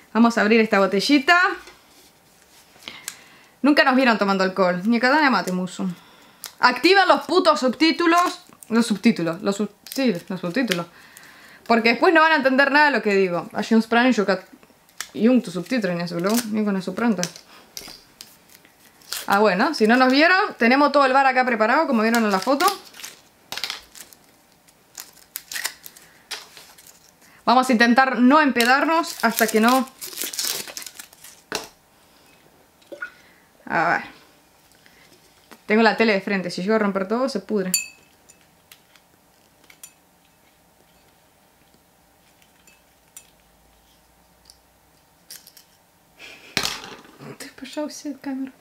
Vamos a abrir esta botellita. Nunca nos vieron tomando alcohol. Ni cada nada mate muso. Activa los putos subtítulos. Los subtítulos. Sí, los subtítulos. Porque después no van a entender nada de lo que digo. Hay un sprani yo y un tu subtítulo en eso, luego. Ni con eso pronto. Ah, bueno, si no nos vieron, tenemos todo el bar acá preparado, como vieron en la foto. Vamos a intentar no empedarnos hasta que no... A ver. Tengo la tele de frente, si llego a romper todo se pudre. Пожалуйста, камеру.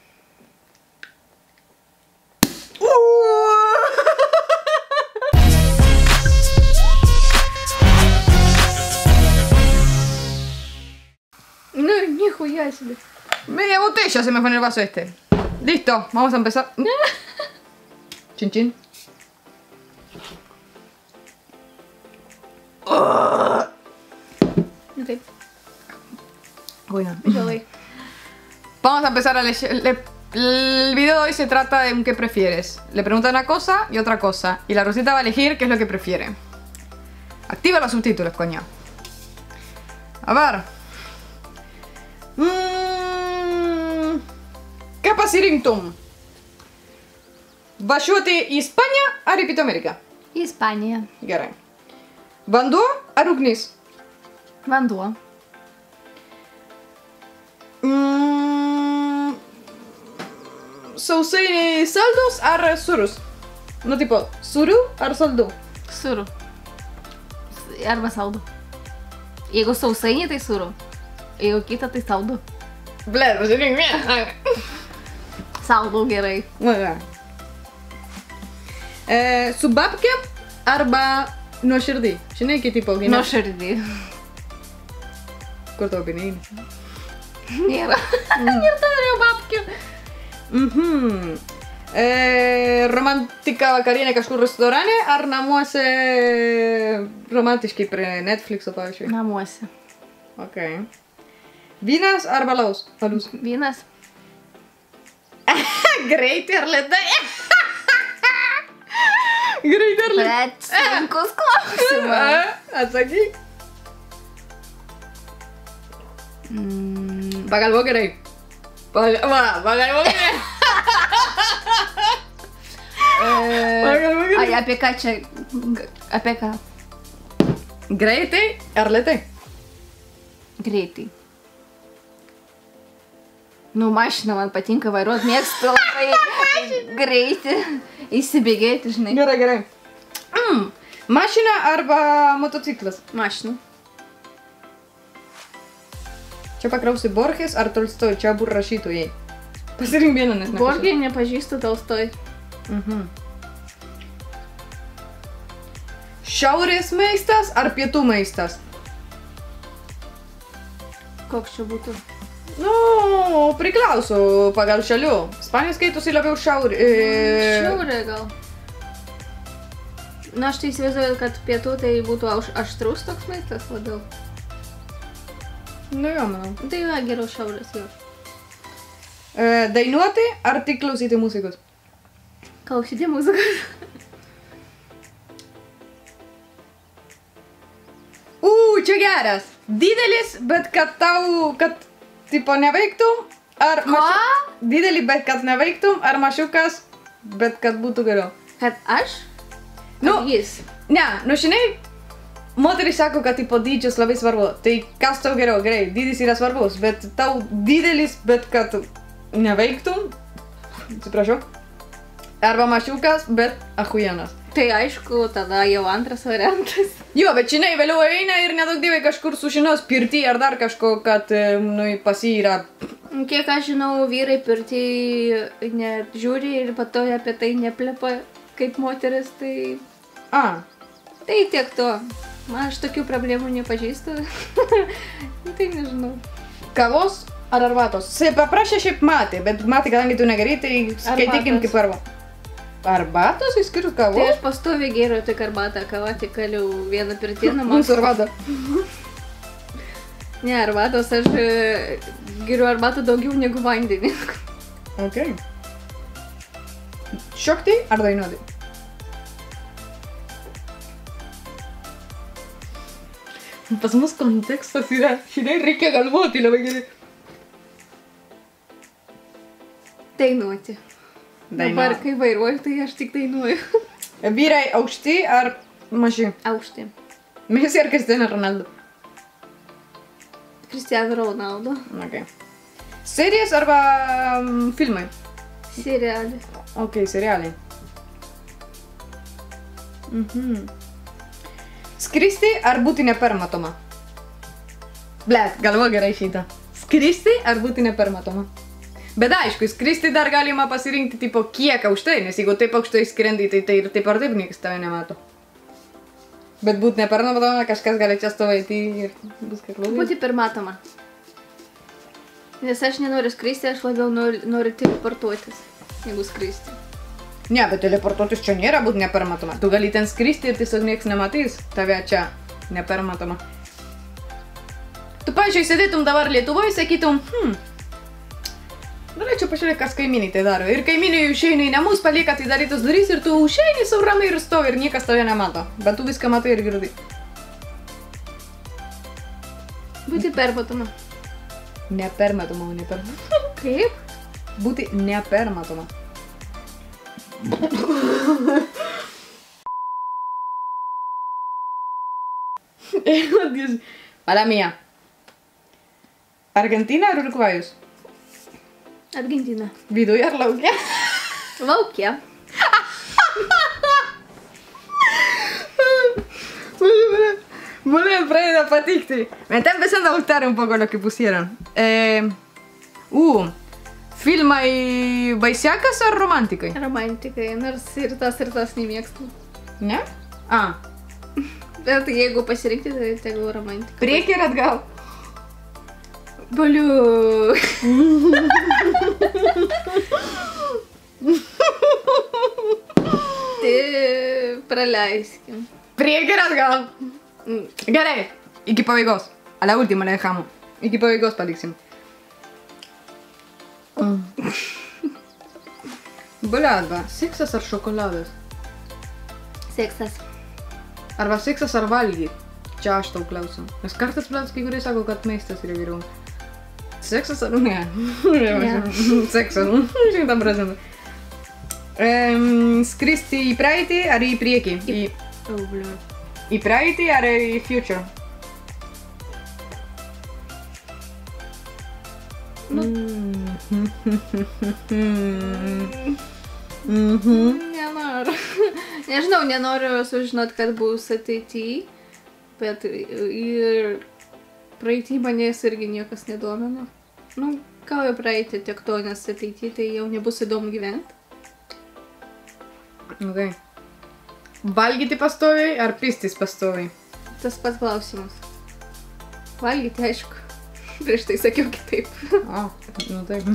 No, нихуя себе. Media botella se me fue en el vaso este. Listo, vamos a empezar. Chin chin. Okay. Bueno. Yo voy. Vamos a empezar a leer. El video de hoy se trata de un qué prefieres. Le preguntan una cosa y otra cosa. Y la Rosita va a elegir qué es lo que prefiere. Activa los subtítulos, coño. A ver. Capacirinctum. Važiuoti į Ispaniją ar į Pietų Ameriką? Испания. Gerai. Vanduo ar ugnis? Vanduo. Sausainiai saldus ar surus? Nu, tipo, surių ar saldų? Sūrų. Arba saldu. Jeigu sausainiai, tai sūrų. Jeigu kita, tai saldu. Blet, pasirink vieną. Saldu gerai. Gerai. Su babkėm arba nuoširdį? Žinai, kai tipo gynė? Nuoširdį. Kur tavo pinigai? Nėra. Ir turėjau babkių. Romantika vakarienė kažkur restorane ar namuose romantiškai prie Netflixo, pavyzdžiui? Namuose. Ok. Vynas ar alaus? Alus. Vynas. Greitai ar lėtai? Greitai ar lėtai? Bet sunkus klausimas. Atsakyk. Pagalvok gerai. Pagalvok gerai. Pagalvok gerai. Ai, apie ką čia? Apie ką? Greitai ar lėtai? Greitai. Nu, mašina man patinka vairuot, mėgstu labai greitai įsibėgėti, žinai. Gerai, gerai. Mašina arba motociklas? Mašina. Čia pakrausi Borges ar Tolstoj, čia abu rašytojai. Pasirink vieną, nes nepažįstu. Borgį nepažįstu, Tolstoj. Šiaurės maistas ar pietų maistas? Koks čia būtų? Nu, priklauso pagal šalių. Ispanijos skaitosi labiau šiaurė. Šiaurė gal. Na, aš tai įsivaizduoju, kad pietų tai būtų aštrus toks maistas labiau. Nu jo, manau. Tai va, geriau šiaurės jau. Dainuoti ar tik klausyti muzikos? Klausyti muzikos. Čia geras. Didelis, bet kad tau, kad tipo neveiktum, ar didelis, bet kad neveiktum, ar mažiukas, bet kad būtų geriau. Kad aš? Nu, Kad jis? Ne, nu žinai, moteris sako, kad tipo dydžius labai svarbu. Tai kas tau geriau? Gerai, dydis yra svarbus, bet tau didelis, bet kad neveiktum, atsiprašau, arba mažiukas, bet ahujenas. Tai aišku, tada jau antras variantas. Jo, bet žinai, vėliau eina ir nedaug dievai kažkur sužinos pirtį ar dar kažko, kad nu, pas jį yra. Kiek aš žinau, vyrai pirtį net žiūri ir po to apie tai neplepa kaip moteris, tai... Tai tiek to. Aš tokių problemų nepažįstu. Tai nežinau. Kavos ar arbatos? Se paprašė šiaip matė, bet matė, kadangi tu negerai, tai skaitykim kaip arba. Arbatos išskyrus kavos? Tai aš pastoviai geriu tik arbatą, kavą tik galiu vieną pirtį namuose. Mūsų arbata. Ne, arbatos, aš geriu arbatą daugiau negu vandenį. Ok. Šokti ar dainuoti? Pas mus kontekstas yra, šiandien reikia galvoti labai gerai. Dainuoti. Dabar, kai vairuoju, tai aš tik dainuoju. Vyrai aukšti ar maži? Aukšti. Messi ar Cristiano Ronaldo? Cristiano Ronaldo. Ok. Series arba filmai? Serialai. Ok, serialai. Skristi ar būti nepermatoma? Blet, galvo gerai šitą. Skristi ar būti nepermatoma? Bet aišku, skristi dar galima pasirinkti tipo kiek aukštai, nes jeigu taip aukštai skrendi, tai taip ar taip niekas tave nemato. Bet būti nepermatoma, kažkas gali čia stovėti ir viskas blogai. Būti permatoma. Nes aš nenoriu skristi, aš labiau noriu teleportuotis, negu skristi. Ne, bet teleportuotis čia nėra būti nepermatoma. Tu gali ten skristi ir tiesiog nieks nematys tave čia nepermatoma. Tu, pavyzdžiui, sėdėtum dabar Lietuvoje, sakytum, norėčiau pažiūrėti, kas kaimynai tai daro. Ir kaimynai išeina į namus, palieka tai darytos durys ir tu išeini sau ramiai ir stovi ir niekas tave nemato. Bet tu viską matai ir girdi. Būti permatoma. Nepermatoma, o nepermatoma. Kaip? Būti nepermatoma. A la mía. Argentina ar Uruguajus? Argentina. Viduje ar lauke? Lauke. Me pradeda patikti. Me está empezando a gustar un poco lo que pusieron. Filmai baisiakas ar romantikai? Romantikai, nors ir tas nemėgstu. Ne? Bet jeigu pasirinkti, tai tegul romantikai. Prieki ir atgal. Boliu. Tai praleiskim. Prieki ir atgal. Gerai, iki pabaigos. A la última le dejamos. Iki pabaigos paliksim. Bledva, seksas ar šokoladas? Seksas. Arba seksas ar valgyt? Čia aš tau klausiu. Nes kartais, blėt, kai kurie sako, kad maistas yra geriau. Seksas ar ne? Seksas, 100%. Skristi į praeitį ar į priekį? Į praeitį ar į future? Nenoriu. Nežinau, nenoriu sužinot, kad bus ateityje, bet ir praeitį manęs irgi niekas nedomino. Nu, ką jau praeitį tiek to, nes ateityje tai jau nebus įdomu gyventi. Ok. Valgyti pastoviai ar pistis pastoviai? Tas pats klausimas. Valgyti, aišku. Prieš tai sakiau kitaip. Nu taip.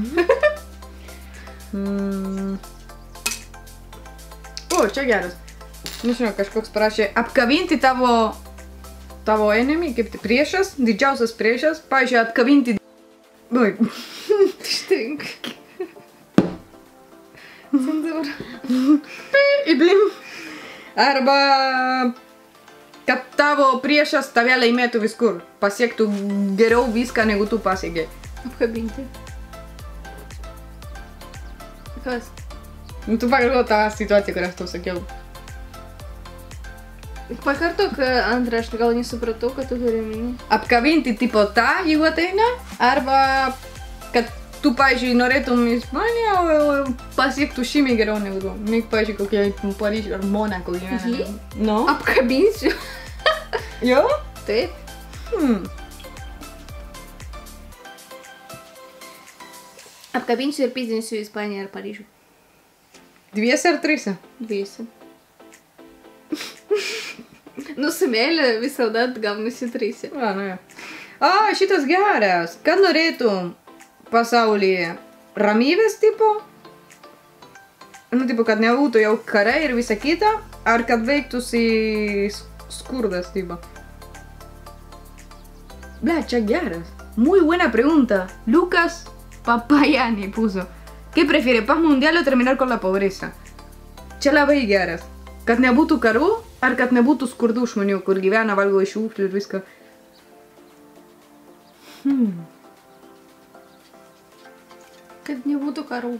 O, čia geras. Nežinau, kažkoks parašė apkabinti tavo enemy, kaip tai priešas, didžiausias priešas. Pavyzdžiui, apkabinti... Ui. Štink. Cenzūra. Iblim. Arba... kad tavo priešas tave laimėtų viskur. Pasiektų geriau viską, negu tu pasiekė. Apkabinti. Kas? Nu, tu pagalvo tą situaciją, kurią aš tau sakiau. Pakartok antrą, aš gal nesupratau, kad tu turi minį. Apkabinti tipo tą, jeigu ateina, arba kad tu, pavyzdžiui, norėtum Ispaniją, o pasiektų šimiai geriau negu tu. Nek, pavyzdžiui, kokie Paryžių ar Monako gyvena. Jį? No? Apkabinsiu. Jo? Taip. Apkabinsiu ir pizdinsiu Ispaniją ar Paryžių. Dviese ar trise? Dviese. Nu, su meile visada gaunasi trise. Nu jo. Šitas geras. Kad norėtum pasaulyje ramybės tipo? Nu, tipo, kad nebūtų jau karai ir visa kita, ar kad veiktųsi skurdas tipo? Bla, čia geras. Muy buena pregunta. Lucas Papayani puso. ¿Qué prefiere, paz mundial o terminar con la pobreza? Čia labai geras. Kad nebūtų karų, ar kad nebūtų skurdų žmonių, kur gyvena, valgo iš šiukšlių ir viską. Kad nebūtų karų.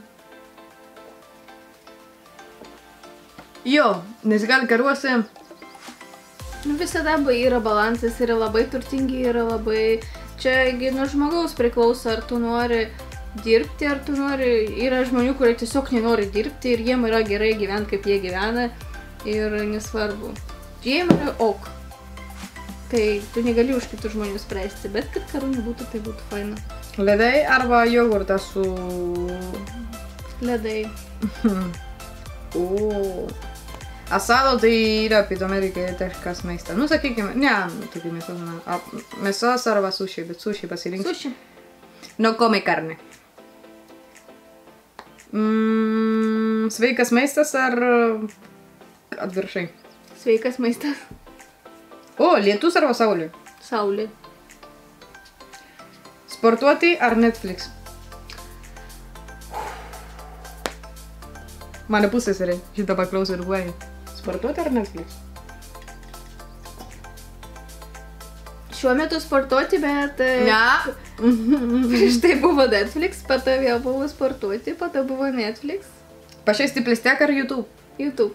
Jo, nes gal karuose... Nu, visada yra balansas, yra labai turtingi, yra labai... Čiagi nuo žmogaus priklauso, ar tu nori dirbti, ar tu nori... Yra žmonių, kurie tiesiog nenori dirbti ir jiem yra gerai gyventi, kaip jie gyvena. Ir nesvarbu. Jiem yra ok. Tai tu negali už kitų žmonių spręsti, bet kad karų nebūtų, tai būtų faina. Ledai arba jogurtas su... Ledai. Asado tai yra Pietų Amerikai kažkas maistas. Nu, sakykime, ne, tokia mėsos arba sushi, bet sushi pasirinksiu. Sushi. No come carne. Sveikas maistas ar atvirkščiai? Sveikas maistas. O, lietus arba saulė? Saulė. Sportuoti ar Netflix? Mano pusseserė šitą paklausė ir guoja. Sportuoti ar Netflix? Šiuo metu sportuoti, bet... Ne. Prieš tai buvo Netflix, po to vėl buvo sportuoti, po to buvo Netflix. Pašeisti plėstek ar YouTube? YouTube.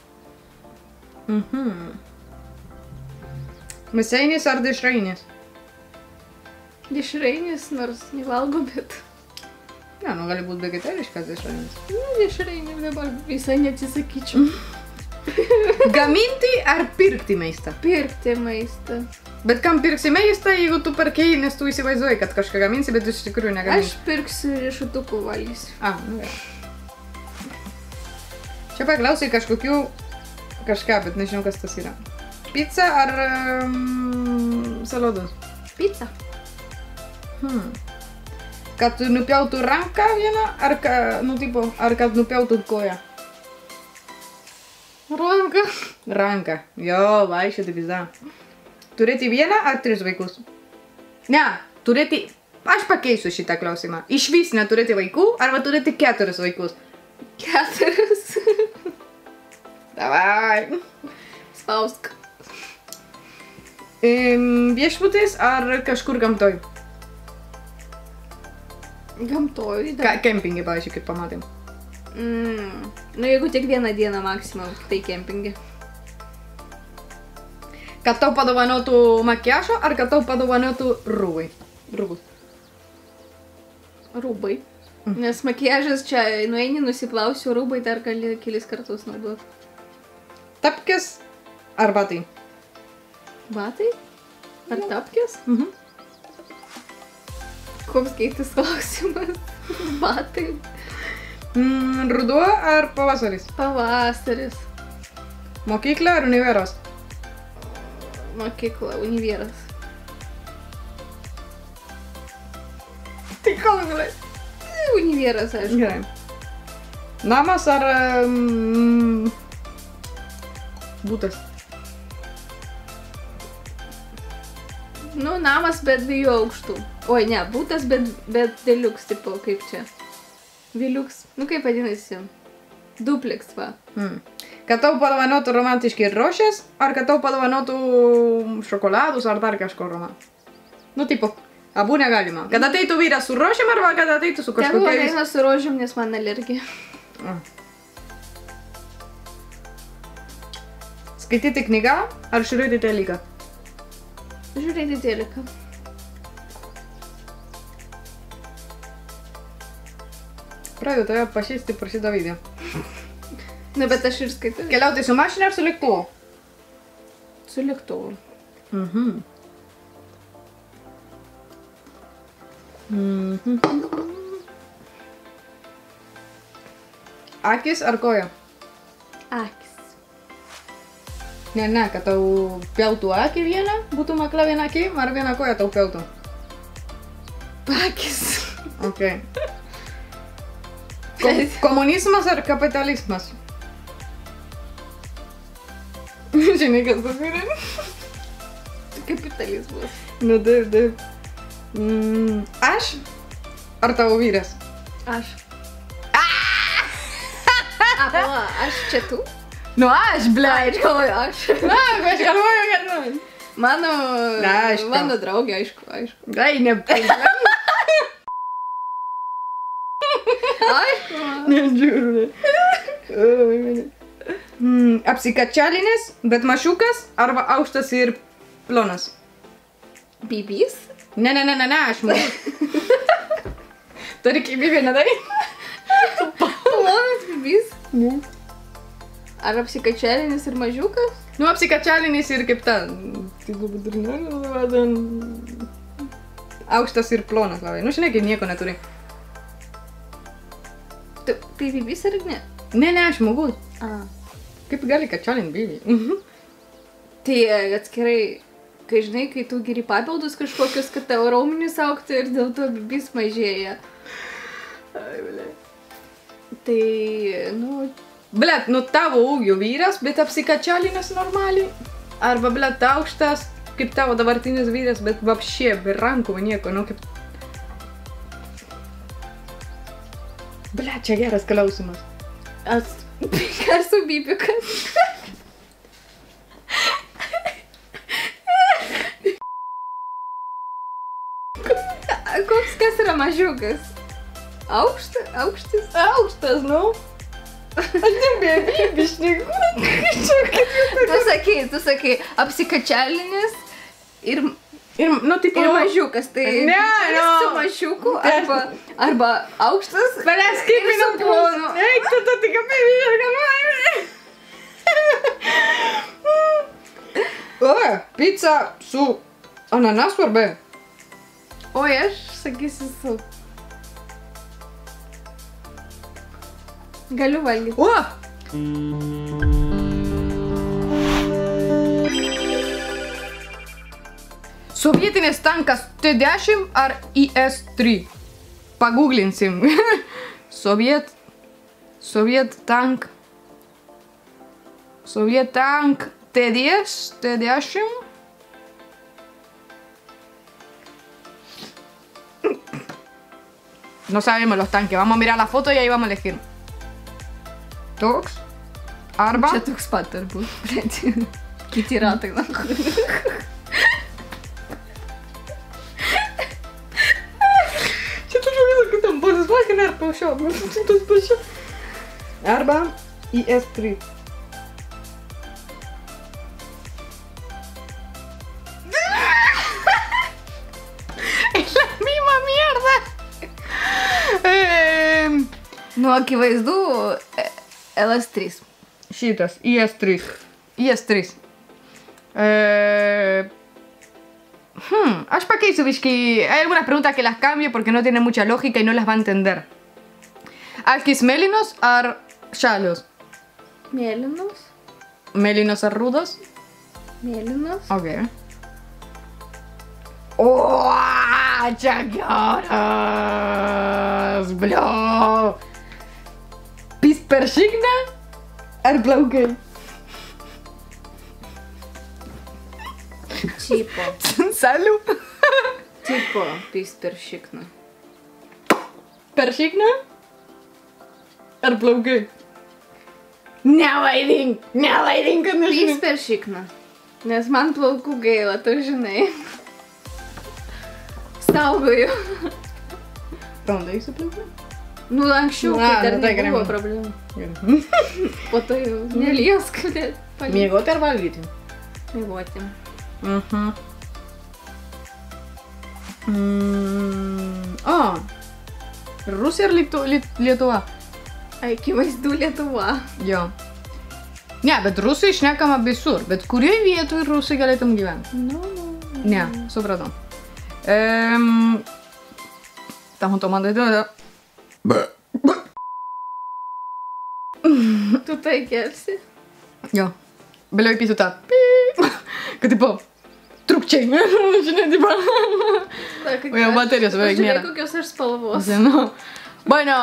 Mėsainis ar dešrainis? Dešrainis, nors nevalgo, bet... Ne, nu gali būti vegetariškas dešrainis. Nu, dešrainį dabar visai neatsisakyčiau. Gaminti ar pirkti maistą? Pirkti maistą. Bet kam pirksi maistą, jeigu tu perkėjai, nes tu įsivaizduoji, kad kažką gaminsi, bet iš tikrųjų negaminsi? Aš pirksiu riešutukų valgysiu. Nu gerai. Čia paklausiai kažkokių kažką, bet nežinau, kas tas yra. Pizza ar saladus? Pizza. Kad nupjautų ranką vieną, ar kad nupjautų koją? Ranką. Ranką. Jo, vaikščioti visą. Turėti vieną ar 3 vaikus? Ne, turėti... Aš pakeisiu šitą klausimą. Iš vis neturėti vaikų, arba turėti 4 vaikus? 4. Davai. Spausk. Viešbutis ar kažkur gamtoj? Gamtoj. Kempingi, pavyzdžiui, kaip pamatėm. Nu, jeigu tik vieną dieną maksimum, tai kempingi. Kad tau padovanotų makiažą, ar kad tau padovanotų rūbai? Rūbus. Rūbai. Nes makiažas čia nueini, nusiplausiu, rūbai dar gali kelis kartus naudoti. Tapkės ar batai? Batai? Ar tapkės? Koks keistas klausimas? Batai. Ruduo ar pavasaris? Pavasaris. Mokykla ar univeras? Mokykla, univeras. Tai koks galai? Univeras, aišku. Gerai. Namas ar būtas? Nu, namas, bet 2 aukštų. Oi, ne, būtas, bet deluxe, tipo, kaip čia. Deluxe. Nu, kaip vadinasi? Duplex, va. Kad tau padovanotų romantiški rožės, ar kad tau padovanotų šokoladus, ar dar kažko romantiško? Nu, tipo, abu negalima. Kad ateitų vyras su rožėm, arba kad ateitų su Tegu kažkokiais... ateina su rožėm, nes man alergija. Skaityti knygą, ar žiūrėti teliką? Žiūrėti teliką. Pradedu tave pažįsti per šitą video. Na, bet aš ir skaitau. Keliauti su mašina ar su lėktuvu? Su lėktuvu. Akis ar koja? Akis. Ne, kad tau pjautų akį vieną, būtų makla viena akį, ar vieną koją tau pjautų? Akis. Ok. Komunizmas ar kapitalizmas? Žinai, kas tas yra? Kapitalizmas. Nu, taip. Aš ar tavo vyras? Aš. Pala, aš čia tu? Nu, aš, blei. Aš galvoju, aš. Na, aš galvoju, kad nu. Mano draugė, aišku. Ai, ne. Aišku. Nežiūrė. Apsikačialinės, bet mažiukas arba aukštas ir plonas? Bibis? Ne, aš manau. Turi kaip bibį, nedai? Plonas bibis? Ne. Ar apsikačialinis ir mažiukas? Nu, apsikačialinės ir kaip ten. Tai galbūt ir ne, aukštas ir plonas labai. Nu, žinai, kaip nieko neturi. Tai bibis ar ne? Ne, aš žmogus. A. Kaip gali kačialint bibį? Tai atskirai, kai žinai, kai tu geri papildus kažkokius, kad tavo raumenys augtų ir dėl to bibis mažėja. Ai, blei. Tai, nu... Blet, nu tavo ūgio vyras, bet apsikačialinęs normaliai. Arba, blet, aukštas, kaip tavo dabartinis vyras, bet vapšė, be rankų, nieko, nu kaip... Blet, čia geras klausimas. Kas su bibikas? Kas yra mažiukas? Aukštis? Aukštas, nu. Aš nebėjau bišnikų. Tu sakai, apsikačialinis ir nu, tipo... ir mažiukas, tai... Ne, su mažiuku arba aukštas... Manęs kaip į plonu. Eik, tu tik apie vyrą, O, pizza su ananasu ar be? Oi, aš sakysiu su... Galiu valgyti. O! Sovietinis tankas T10 ar IS-3? Paguglinsim. Soviet tank T10. No sabemos los tanques. Vamos a mirar la foto y ahí vamos a elegir. Toks. Arba. Čia toks pat turbūt. Kiti ratai, na. Čia turiu visą kitą balsas, vakar ar paušio. Arba IS-3. Es la misma mierda. Nu, akivaizdu, LS3. Šitas, IS-3. Aš pakeisiu biški. Hay algunas preguntas que las cambio porque no tienen mucha lógica y no las va a entender. Akis mėlynos ar žalios? Mėlynos. Mėlynos ar rudos? Mėlynos. Ok. O, čia geras, blio. Pis per šikną ar plaukai? Tipo. Salių? Tipo, pis per šikną. Per šikną? Ar plaukai? Nevaidink, kad nežinai. Pis per šikną. Nes man plaukų gaila, tu žinai. Saugoju. Tau darysiu plaukai? Nu, anksčiau, kai dar nebuvo problemų. Po to jau neliesk. Miegoti ar valgyti? Miegoti. O, Rusija ar Lietuva? Akivaizdu Lietuva. Jo. Ne, bet rusai šnekama visur. Bet kurioj vietoj rusai galėtum gyventi? Ne, supratau. Tam automandai duoda. Tu tai kelsi? Jo. Vėliau įpysiu tą. Kad tipo, trukčiai. Žinai, tipo. O jau baterijos beveik nėra. Žiūrėk, kokios aš spalvos. Žinau. Bueno,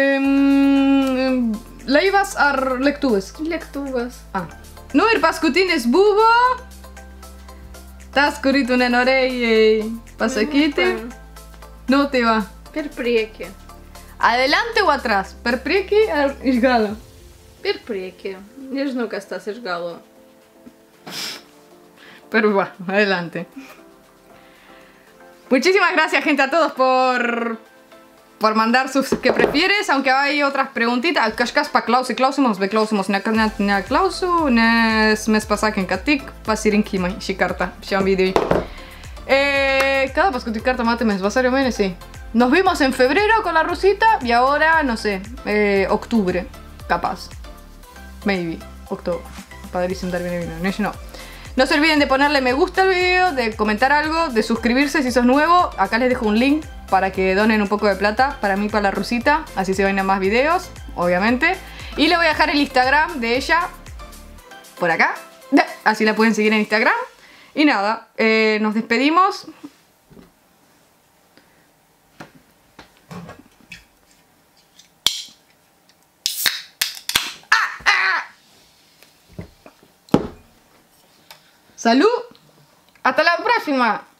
laivas ar lėktuvas? Lėktuvas. Nu ir paskutinis buvo... Tas kurį tu nenorėjai pasakyti. No te va. Per priekį. Adelante o atrás? Per priekį ar iš galo? Per priekį. Nežinau, kas tas iš galo. Pero bueno, adelante. Muchísimas gracias, gente, a todos por mandar sus que prefieres, aunque hay otras preguntitas. Kažkas paklausė, bet klausimus neklausiu, nes mes pasakėm, kad tik pasirinkimai šį kartą, šiam videui. Cada paskutinį kartą matėmės vasario mėnesį. Nos vimos en febrero con la Rosita y ahora, no sé, octubre, capaz. Maybe, octubre. Padrísimo dar bien vino, no. No se olviden de ponerle me gusta al video, de comentar algo, de suscribirse si sos nuevo. Acá les dejo un link para que donen un poco de plata para mí, para la Rosita. Así se ven a más videos, obviamente. Y le voy a dejar el Instagram de ella por acá. Así la pueden seguir en Instagram. Y nada, nos despedimos. ¡Salud! ¡Hasta la próxima!